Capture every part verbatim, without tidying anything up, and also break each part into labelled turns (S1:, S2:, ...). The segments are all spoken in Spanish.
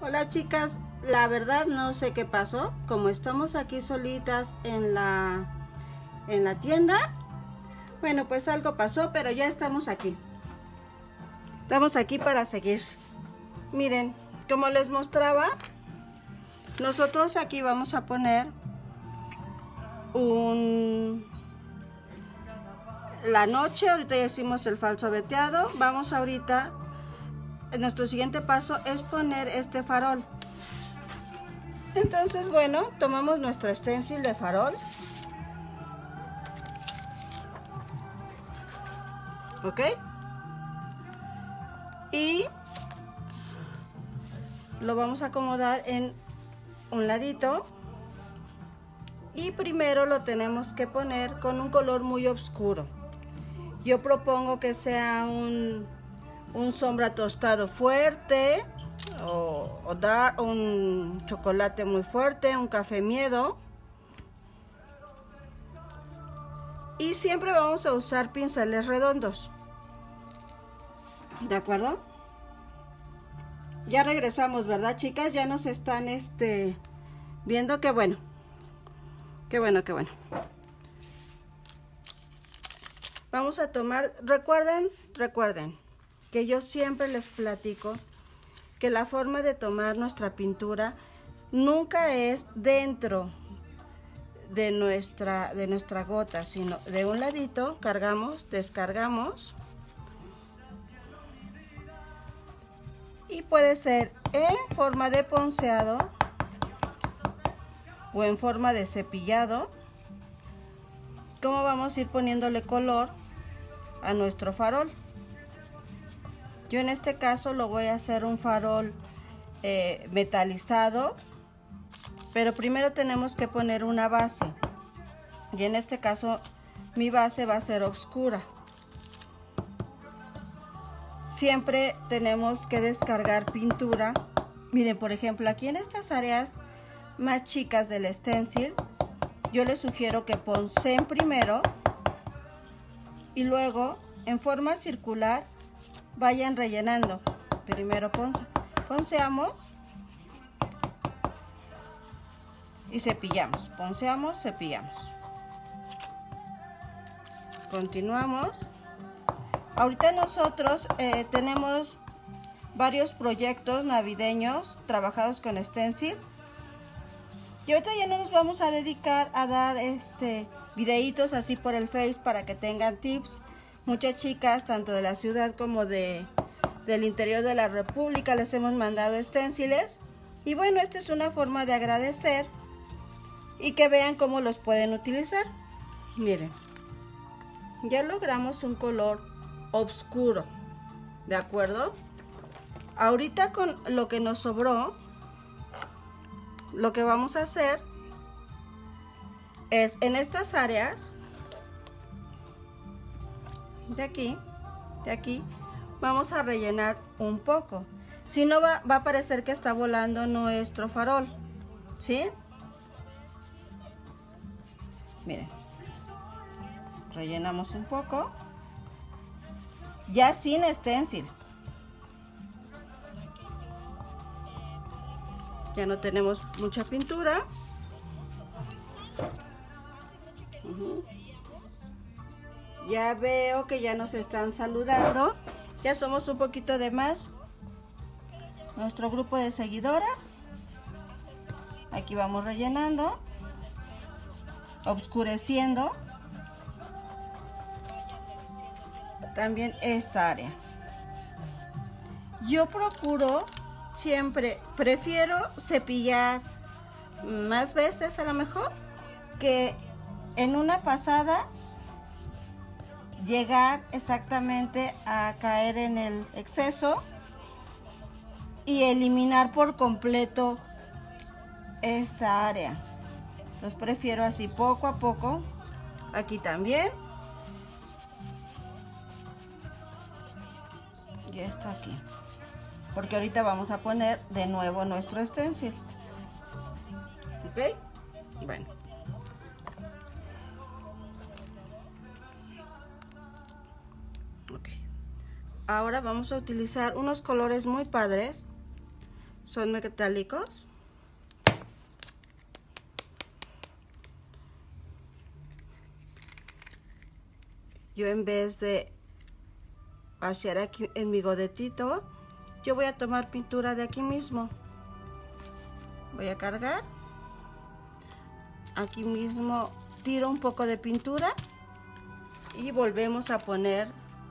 S1: Hola chicas, la verdad no sé qué pasó, como estamos aquí solitas en la en la tienda, bueno, pues algo pasó, pero ya estamos aquí. Estamos aquí para seguir. Miren, como les mostraba, nosotros aquí vamos a poner un la noche, ahorita ya hicimos el falso veteado, vamos ahorita, nuestro siguiente paso es poner este farol. Entonces, bueno, tomamos nuestro stencil de farol, ok, y lo vamos a acomodar en un ladito, y primero lo tenemos que poner con un color muy oscuro. Yo propongo que sea un, un sombra tostado fuerte, o, o dar un chocolate muy fuerte, un café miedo. Y siempre vamos a usar pinceles redondos, ¿de acuerdo? Ya regresamos, ¿verdad, chicas? Ya nos están este viendo. Qué bueno, qué bueno, qué bueno. Vamos a tomar, recuerden, recuerden que yo siempre les platico que la forma de tomar nuestra pintura nunca es dentro de nuestra, de nuestra gota, sino de un ladito, cargamos, descargamos, y puede ser en forma de ponceado o en forma de cepillado, como vamos a ir poniéndole color a nuestro farol. Yo en este caso lo voy a hacer un farol eh, metalizado, pero primero tenemos que poner una base, y en este caso mi base va a ser oscura. Siempre tenemos que descargar pintura. Miren, por ejemplo, aquí en estas áreas más chicas del stencil, yo les sugiero que ponceen primero y luego en forma circular vayan rellenando. Primero ponce, ponceamos y cepillamos, ponceamos, cepillamos. Continuamos. Ahorita nosotros eh, tenemos varios proyectos navideños trabajados con stencil, y ahorita ya no nos vamos a dedicar a dar este videitos así por el Face para que tengan tips. Muchas chicas, tanto de la ciudad como de del interior de la República, les hemos mandado stenciles, y bueno, esto es una forma de agradecer y que vean cómo los pueden utilizar. Miren, ya logramos un color oscuro, ¿de acuerdo? Ahorita con lo que nos sobró, lo que vamos a hacer es en estas áreas de aquí, de aquí, vamos a rellenar un poco. Si no, va, va a parecer que está volando nuestro farol, ¿sí? Miren, rellenamos un poco, ya sin stencil. Ya no tenemos mucha pintura. Uh-huh. Ya veo que ya nos están saludando. Ya somos un poquito de más. Nuestro grupo de seguidoras. Aquí vamos rellenando, oscureciendo también esta área. Yo procuro siempre, prefiero cepillar más veces a lo mejor que en una pasada llegar exactamente a caer en el exceso y eliminar por completo esta área. Los prefiero así, poco a poco. Aquí también. Y esto aquí, porque ahorita vamos a poner de nuevo nuestro stencil, ok. Bueno, ok, ahora vamos a utilizar unos colores muy padres. son metálicos. Yo en vez de vaciar aquí en mi godetito, yo voy a tomar pintura de aquí mismo. Voy a cargar. Aquí mismo tiro un poco de pintura y volvemos a poner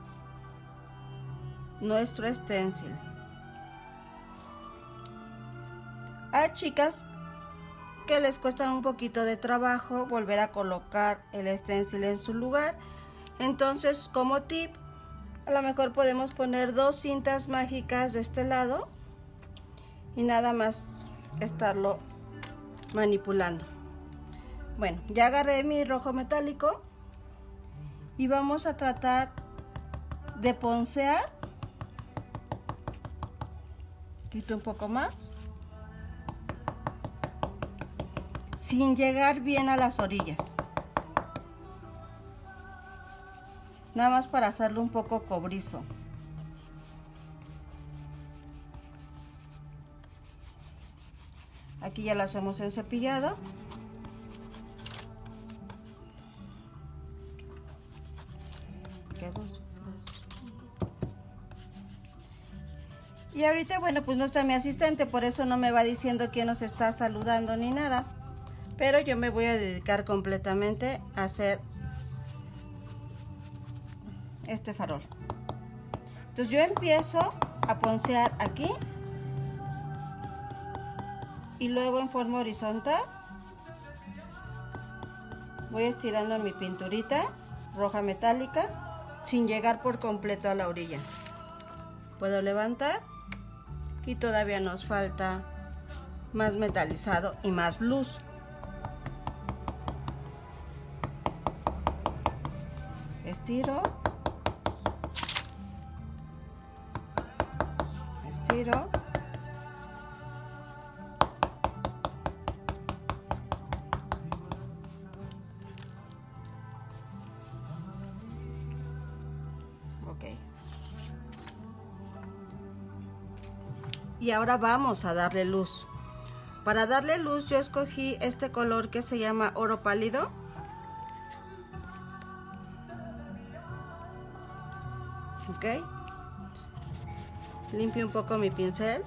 S1: nuestro stencil. Hay chicas que les cuesta un poquito de trabajo volver a colocar el stencil en su lugar. Entonces, como tip, a lo mejor podemos poner dos cintas mágicas de este lado y nada más estarlo manipulando. Bueno, ya agarré mi rojo metálico y vamos a tratar de poncear. Quito un poco más, sin llegar bien a las orillas. Nada más para hacerlo un poco cobrizo. Aquí ya lo hacemos en cepillado. Y ahorita, bueno, pues no está mi asistente, por eso no me va diciendo quién nos está saludando ni nada. Pero yo me voy a dedicar completamente a hacer este farol. Entonces yo empiezo a poncear aquí y luego en forma horizontal voy estirando mi pinturita roja metálica sin llegar por completo a la orilla. Puedo levantar y todavía nos falta más metalizado y más luz. Estiro, estiro, ok. Y ahora vamos a darle luz. Para darle luz yo escogí este color que se llama oro pálido. Ok. Limpio un poco mi pincel.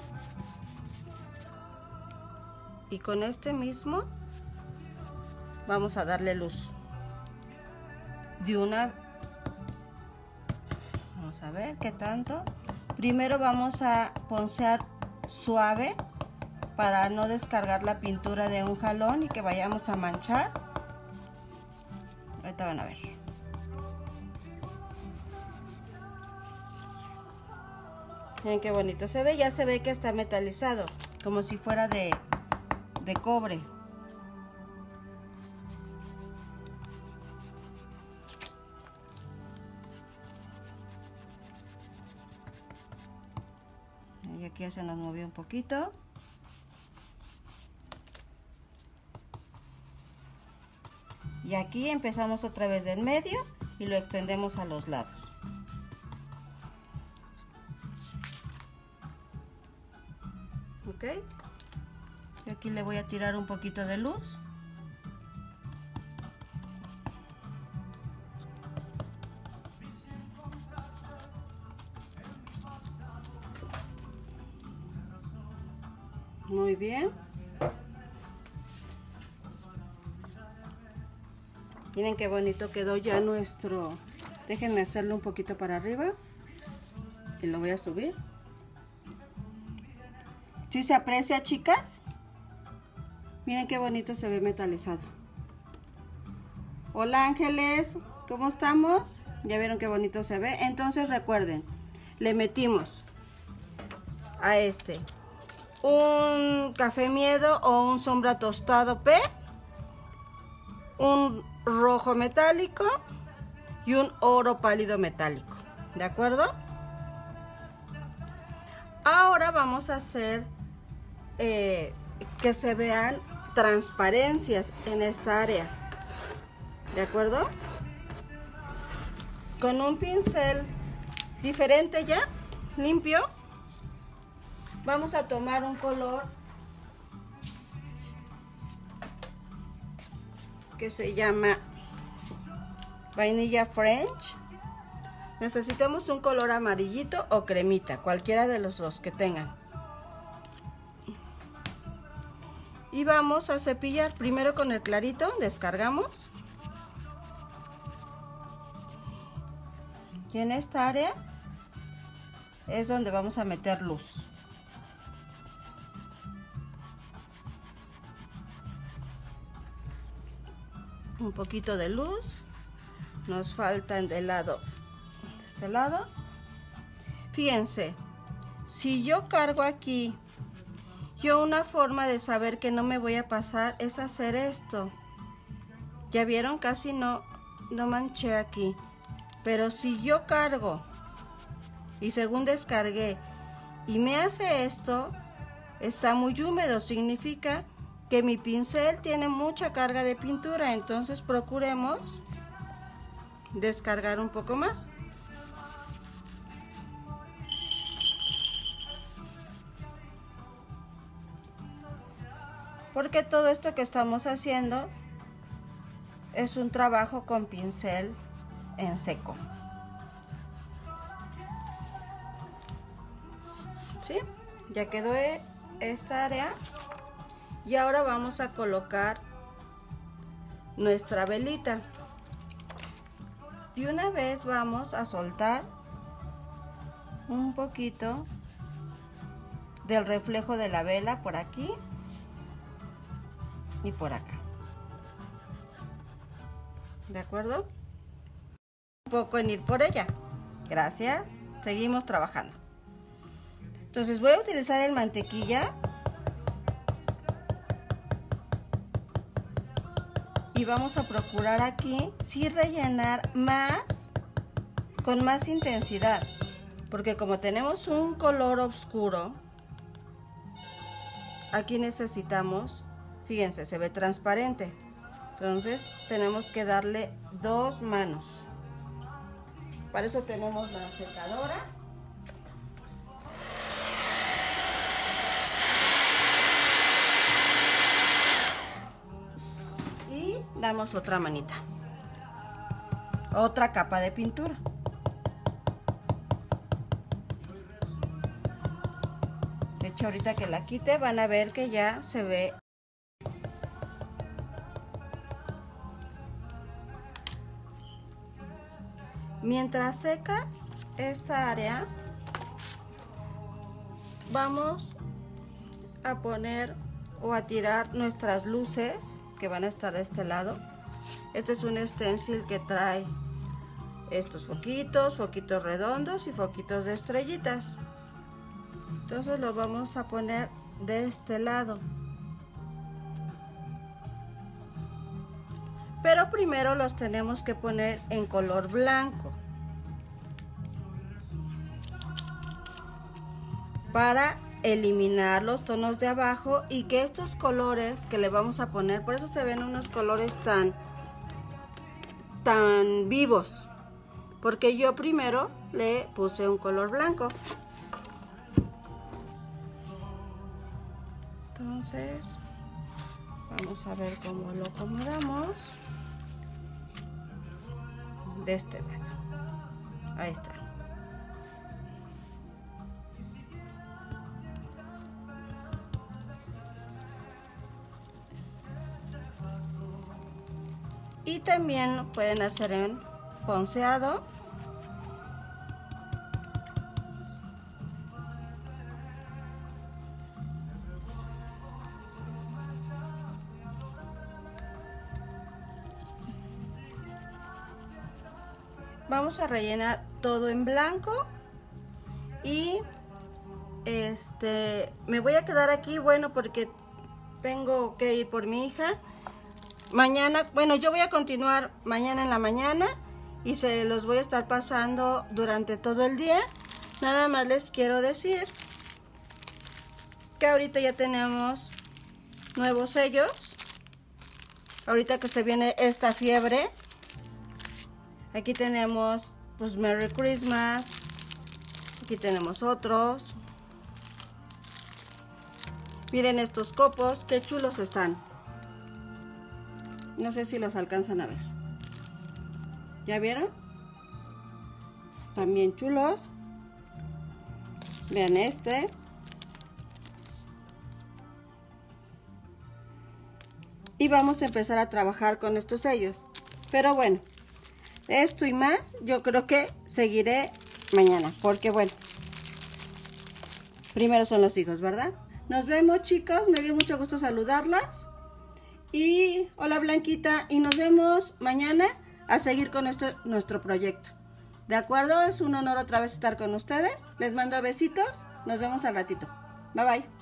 S1: Y con este mismo vamos a darle luz. De una... Vamos a ver qué tanto. Primero vamos a poncear suave para no descargar la pintura de un jalón y que vayamos a manchar. Ahorita van a ver. Miren qué bonito se ve, ya se ve que está metalizado, como si fuera de, de cobre. Y aquí ya se nos movió un poquito. Y aquí empezamos otra vez del medio y lo extendemos a los lados. Ok. Y aquí le voy a tirar un poquito de luz. Muy bien. Miren qué bonito quedó ya nuestro. Déjenme hacerlo un poquito para arriba y lo voy a subir. ¿Sí se aprecia, chicas? Miren qué bonito se ve metalizado. Hola, ángeles, ¿cómo estamos? Ya vieron qué bonito se ve. Entonces recuerden, le metimos a este un café miedo o un sombra tostado P, un rojo metálico y un oro pálido metálico, ¿de acuerdo? Ahora vamos a hacer eh, que se vean transparencias en esta área, ¿de acuerdo? Con un pincel diferente ya, limpio, Vamos a tomar un color que se llama Vainilla French. Necesitamos un color amarillito o cremita, cualquiera de los dos que tengan. Y vamos a cepillar primero con el clarito, descargamos. Y en esta área es donde vamos a meter luz. Un poquito de luz. Nos faltan del lado, de este lado. Fíjense, si yo cargo aquí, yo una forma de saber que no me voy a pasar es hacer esto. Ya vieron, casi no, no manché aquí. Pero si yo cargo y según descargué y me hace esto, está muy húmedo, significa que mi pincel tiene mucha carga de pintura. Entonces procuremos descargar un poco más. Porque todo esto que estamos haciendo es un trabajo con pincel en seco. ¿Sí? Ya quedó esta área. Y ahora vamos a colocar nuestra velita. Y una vez vamos a soltar un poquito del reflejo de la vela por aquí y por acá. ¿De acuerdo? Un poco en ir por ella. Gracias. Seguimos trabajando. Entonces voy a utilizar el mantequilla. Y vamos a procurar aquí sí rellenar más, con más intensidad. Porque como tenemos un color oscuro, aquí necesitamos, fíjense, se ve transparente. Entonces tenemos que darle dos manos. Para eso tenemos la secadora. Y damos otra manita. Otra capa de pintura. De hecho, ahorita que la quite van a ver que ya se ve. Mientras seca esta área, vamos a poner o a tirar nuestras luces que van a estar de este lado. Este es un stencil que trae estos foquitos, foquitos redondos y foquitos de estrellitas. Entonces lo vamos a poner de este lado. Pero primero los tenemos que poner en color blanco. Para eliminar los tonos de abajo y que estos colores que le vamos a poner, por eso se ven unos colores tan, tan vivos. Porque yo primero le puse un color blanco. Entonces, vamos a ver cómo lo acomodamos. De este lado. Ahí está. Y también lo pueden hacer en ponceado. Vamos a rellenar todo en blanco y este me voy a quedar aquí, bueno, porque tengo que ir por mi hija. Mañana, bueno, yo voy a continuar mañana en la mañana y se los voy a estar pasando durante todo el día. Nada más les quiero decir que ahorita ya tenemos nuevos sellos. Ahorita que se viene esta fiebre. Aquí tenemos pues Merry Christmas. Aquí tenemos otros. Miren estos copos, qué chulos están. No sé si los alcanzan a ver. ¿Ya vieron? También chulos. Vean este. Y vamos a empezar a trabajar con estos sellos. Pero bueno, esto y más yo creo que seguiré mañana. Porque bueno, primero son los hijos, ¿verdad? Nos vemos, chicos. Me dio mucho gusto saludarlas. Y hola, Blanquita. Y nos vemos mañana a seguir con nuestro, nuestro proyecto. ¿De acuerdo? Es un honor otra vez estar con ustedes. Les mando besitos. Nos vemos al ratito. Bye, bye.